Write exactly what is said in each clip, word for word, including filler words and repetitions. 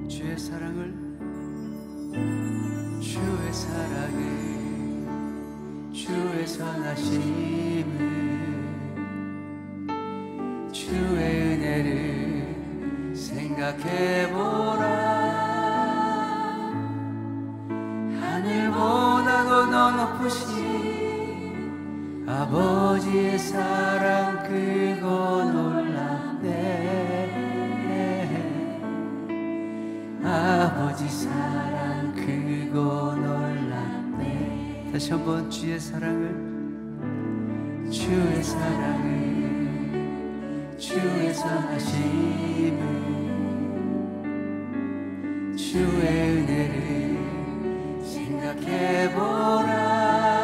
주의 사랑을, 주의 사랑을, 주의 선하심을, 주의 은혜를 생각해보라. 하늘보다도 더 높으신 아버지의 사랑 크고 놀랍네. 아버지 사랑 크고 놀랍네. 다시 한번 주의 사랑을, 주의 사랑을, 주의 선하심을, 주의 은혜를 생각해보라.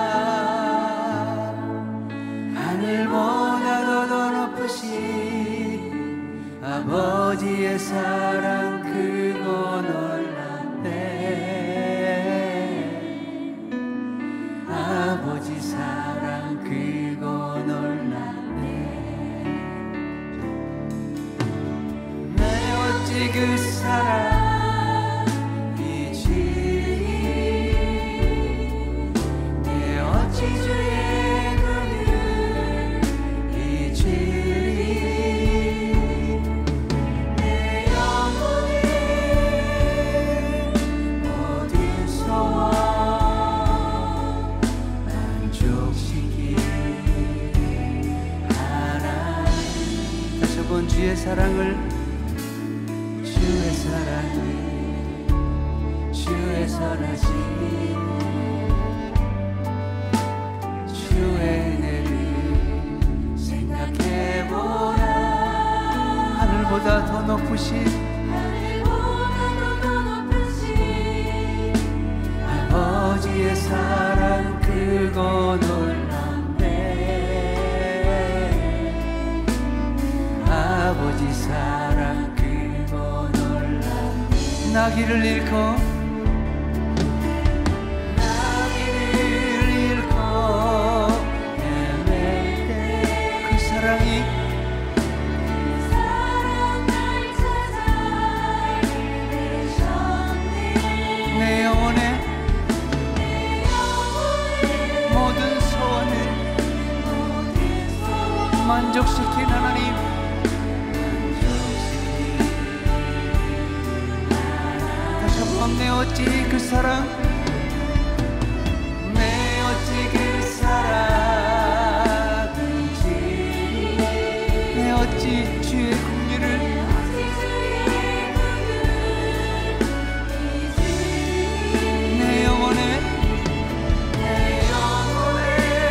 하늘보다도 더 높으신 아버지의 사랑 크고 놀랍네. 아버지 사랑 크고 놀랍네. 내 어찌 그 사랑 주의 사랑을, 주의 사랑을, 주의 선하심, 주의 은혜를 생각해보라. 하늘보다 더 높으신, 하늘보다 더 높으신 아버지의 사랑 크고 놀랍네. 아버지 사랑 크고 놀랍네. 나귀를 잃고, 나귀를 잃고 헤맬 때 그 사랑이, 그 사랑 날 찾아 이르셨네. 내 영혼의, 내 영혼의 모든 소원을, 모든 소원 만족시킨 하나님, 내 어찌 그 사랑, 내 어찌 그 사랑인지, 내 어찌 주의 긍휼을, 내 영혼의, 내 영혼의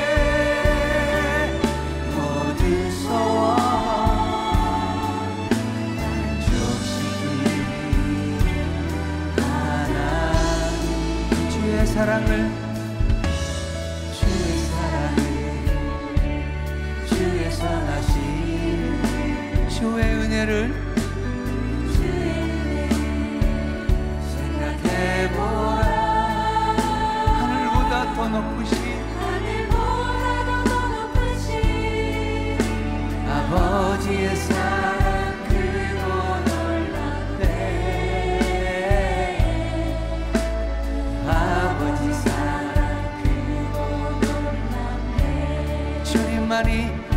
모든 소원 사랑을, 주의 사랑을, 주의 선하심, 주의 은혜를, 주의 은혜를 생각해보라. 하늘보다 더 높으신, 하늘보다 더 높으신 아버지의 사랑 크고 놀랍네. 아버지 사랑 크고 놀랍네. 주님만이,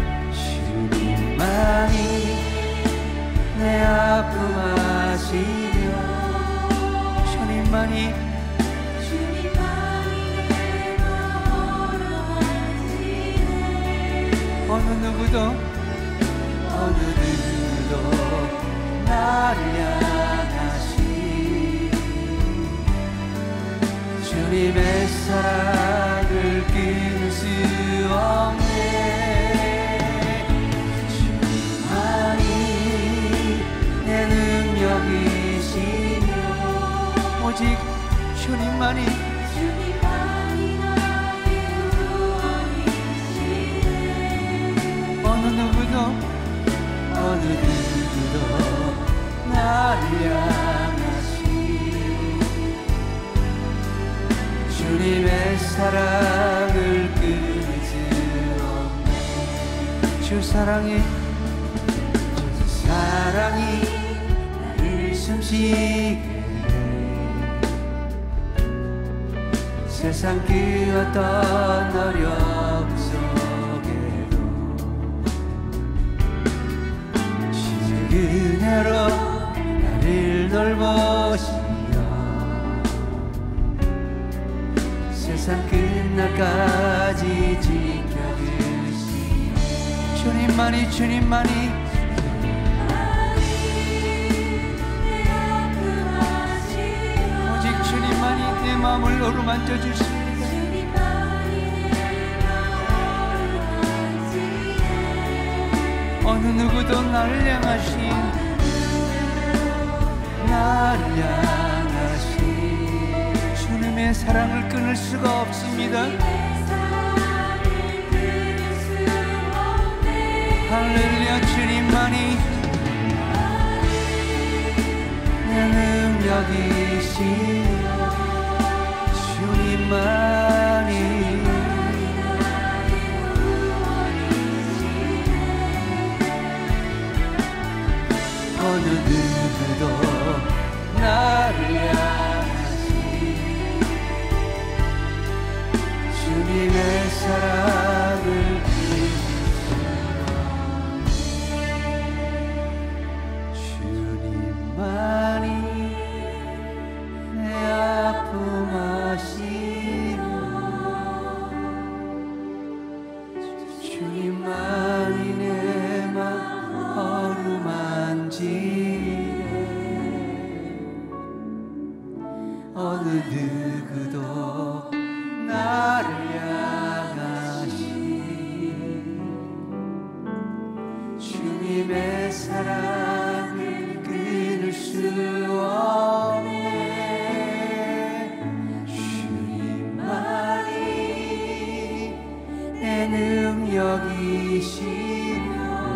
주님만이 내 아픔 아시며, 주님만이, 주님만이 내 마음을 아시네. 어느 누구도, 어느 누구도 나를 향하시 주님의 사랑을 끊을 수 없네. 주님만이 내 능력이시며, 오직 주님만이, 주님만이 나의 구원이시네. 어느 누구도, 어느 누구도 나를 향하시 주님의 사랑을 끊을 수 없네. 주 사랑이, 주 사랑이 나를 숨쉬게 세상 그 어떤 어려움 속에도 주의 은혜로 나를 돌보시며 세상 끝날까지 지켜주시며 주님만이 주님만이 오직 주님만이 내 마음을 어루만져 주십니다. 어느 누구도 나를 향하신 나를 향하신 주님의 사랑을 끊을 수가 없습니다. 할렐루야. 주님만이 내 능력이시여 주님만이 어느 누구도 나를 향하신 주님의 사랑을 주님만이 내 아픔 아시며 주님만이 내 맘 어루만지네 어느 누구도 나를 향하신 주님의 사랑을 끊을 수 없네. 주님만이 내 능력이시며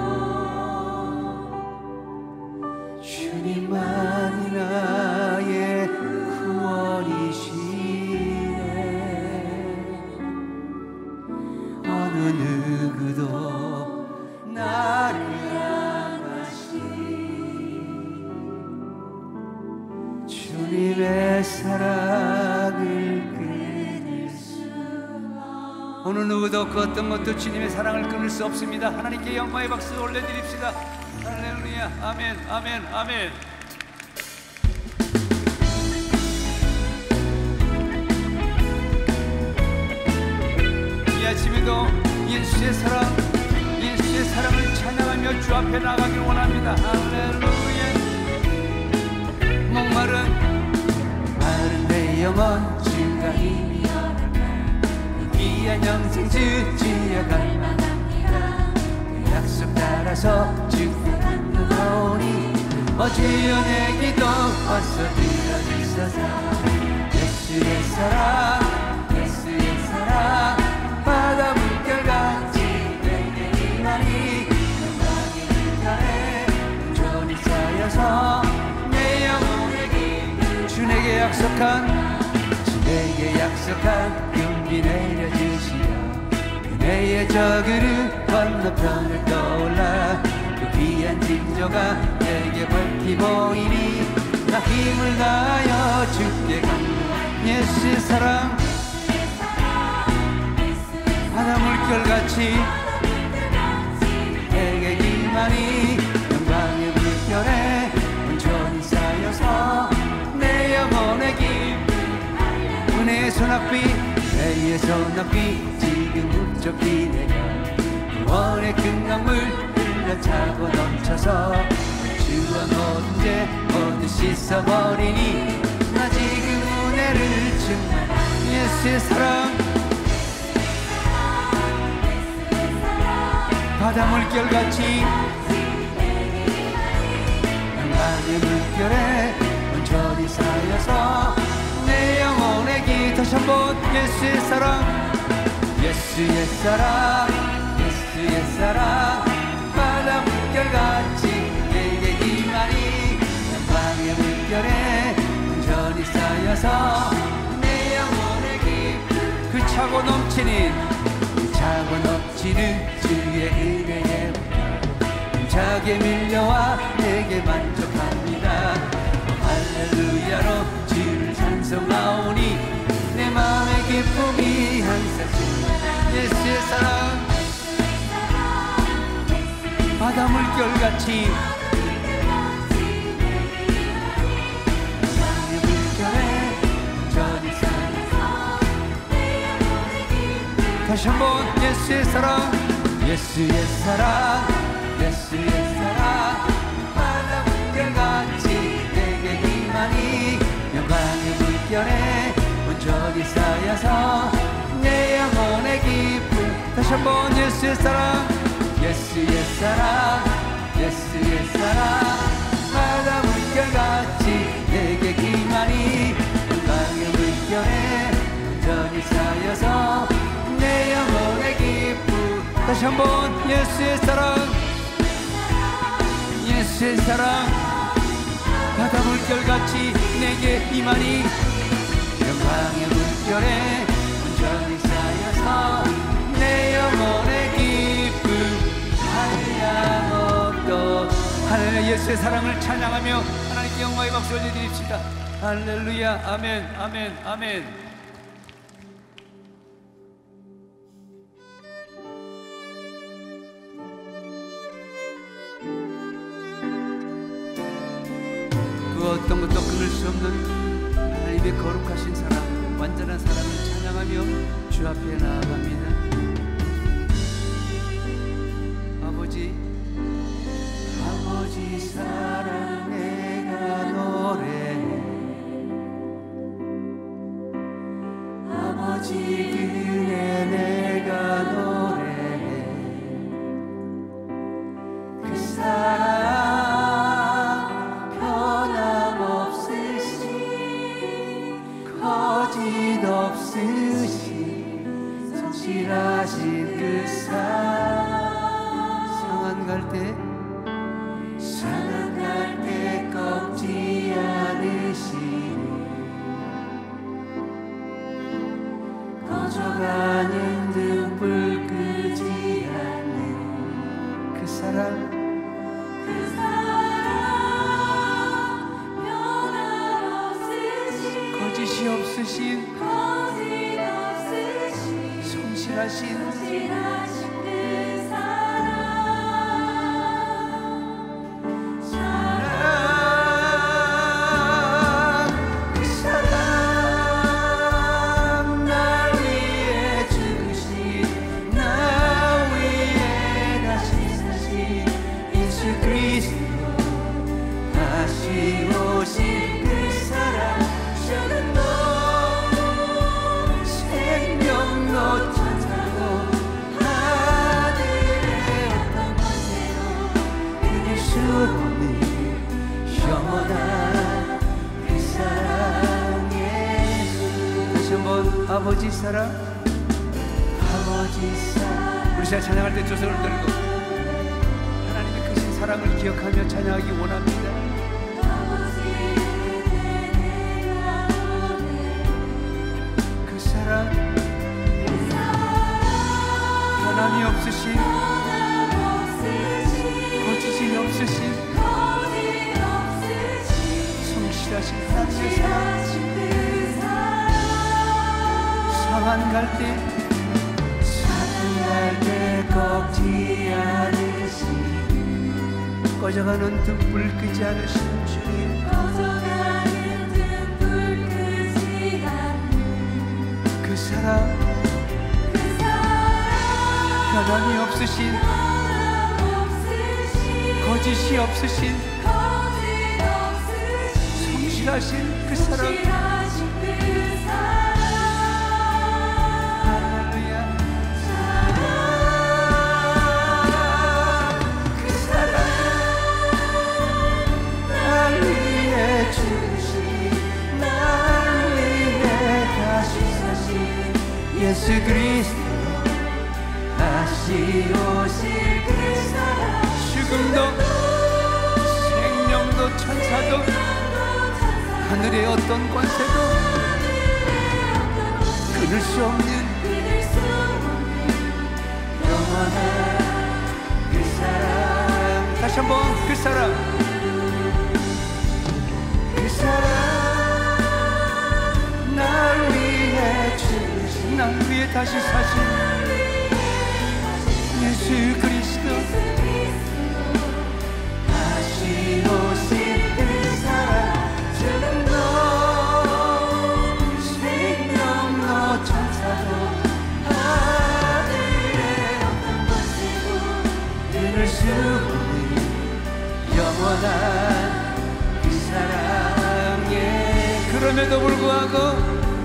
주님만이 나의 구원이시네. 어느 누구도 나를 향하신 주님의 사랑을 끊을 수 어느 누구도 그 어떤 것도 주님의 사랑을 끊을 수 없습니다. 하나님께 영광의 박수 올려드립시다. 할렐루야. 아멘 아멘 아멘. 이 아침에도 예수의 사랑 예수의 사랑을 찬양하며 주 앞에 나가길 원합니다. 할렐루야. 목마른 마른 내 영혼 주가 힘이 귀한 영생 주지어 갈망합니다. 그 약속 따라서 주께 나오니 어주여 내 기도 어서 들어주소서. 예수의 사랑 예수의 사랑 바다 물결같이 내게 임하니 영광의 물결에 온전히 쌓여서 내 영혼의 길 주 내게 약속한 주 내게 약속한 용기 내려주시오. 그네의 저 그릇 건너편을 떠올라 그 귀한 징조가 내게 밝히 보이니 나 힘을 다하여 주께 간구하니 예수의 사랑 바다 물결같이 내게 임하니 영광의 물결에 온전히 쌓여서 내 영혼의 길 은혜의 소낙비 내의 소낙비 지금 흡족히 내려 구원의 큰 강물 흘러차고 넘쳐서 주와 모든 죄 모두 씻어버리니 나 지금 은혜를 충만 예수의 사랑 바다 물결같이 영광의 물결에 온전히 쌓여서 내 영혼의 길 다시 한번 예수의 사랑 예수의 사랑 예수의 사랑 바다 물결같이 내게 임하니 영광의 물결에 온전히 쌓여서 내 영혼의 길 그 차고 넘치는 그 차고 넘치는 주의 은혜에 힘차게 밀려와 내게 만족합니다. 할렐루야로 주를 찬송하오니 내 마음의 물결같이 영광의 물결에 온전히 사여서 다시 한번 예수의 사랑 예수의 사랑 예수의 사랑 바다 물결같이 내게 임하니 영광의 물결에 온전히 쌓여서 내 영혼의 기쁨 다시 한번 예수의 사랑 예수의 사랑 예수의 사랑 바다 물결같이 내게 임하니 영광의 물결에 온전히 쌓여서 내 영혼의 기쁨 다시 한번 예수의 사랑 예수의 사랑 바다 물결같이 내게 임하니 영광의 물결에 온전히 쌓여서 내 영혼의 기쁨 한량없도 할렐루야 예수의 사랑을 찬양하며 하나님께 영광의 박수 올려드립시다. 할렐루야 아멘 아멘 아멘. 그 어떤 것도 끊을 수 없는 하나님의 거룩하신 사랑 완전한 사랑을 찬양하며 주 앞에 나아갑니다. 아버지 아버지 사랑 내가 노래해 아버지 은혜 내가 노래해 그 사랑 거짓 없으신 성실하신 그 사랑 상한 갈 때 상한 갈 때 꺾지 않으시니 꺼져가는 등불 끄지 않는 그 사랑 그 사랑 변함없으신 거짓이 없으신 거짓 없으신 성실하신 성실하신 그 사랑 사랑 그 사랑 날 위해 주신 나 위해 다시 사신 예수 그리스도 다시 오신 그 사랑 생명도 천사도 하늘의 어떤 권세도 이길 수 없는 영원한 그 사랑 예수 다시 한번 아버지 사랑 아버지 사랑 우리 시간 찬양할 때 두 손을 들고 하나님의 크신 사랑을 기억하며 찬양하기 원합니다. 변함이 없으신 거짓이 없으신 성실하신 하나님의 사랑 상한 갈 때 상한 갈 때 꺾지 않으신 꺼져가는 등불 끄지 않으신 주님 꺼져가는 등불 끄지 않는 그 사랑 변함이 없으신 거짓이 없으신 성실하신 그 사랑 할렐루야 그 사랑 날 위해 주신 날 위해 다시 사신 예수 그리스도 다시 오실 그 사랑 죽음도 생명도 천사도 하늘의 어떤 권세도 끊을 수 없는 영원한 그 사랑 다시 한번 그 사랑 그 사랑 날 위해 주신 날 위해 다시 사신 예수 그리스도 그럼에도 불구하고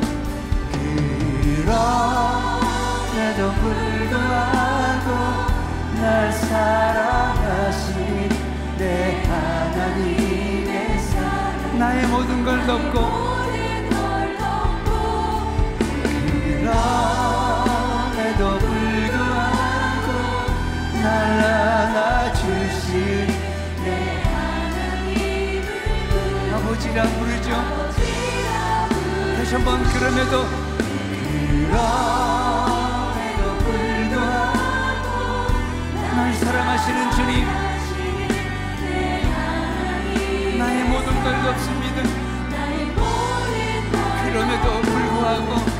그럼에도 불구하고 날 사랑하신 내 하나님의 사랑 나의 모든 걸 덮고 그럼에도 불구하고 날 안아주신 내 하나님을 아버지라 부르죠. 다시 한번 그럼에도 그럼에도 불구하고 날 사랑하시는 주님, 나의 모든 걸 덮습니다. 그럼에도 불구하고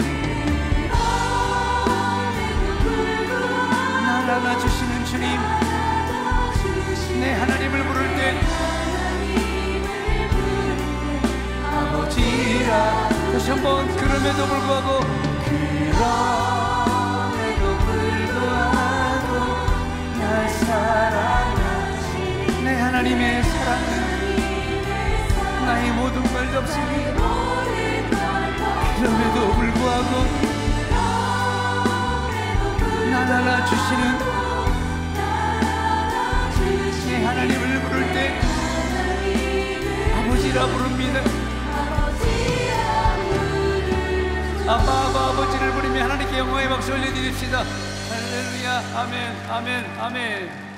날 안아주시는 주님, 내 하나님을 부를 때 아버지라. 다시 한번 그럼에도 불구하고 그럼에도 불구하고 날 사랑하신 내 하나님의 사랑은 나의 모든 걸 덮습니다. 그럼에도 불구하고 날 안아주시는 내 하나님을 부를 때 아버지라 부릅니다. 아빠 아빠 아버지를 부르며 하나님께 영광의 박수 올려드립시다. 할렐루야. 아멘 아멘 아멘.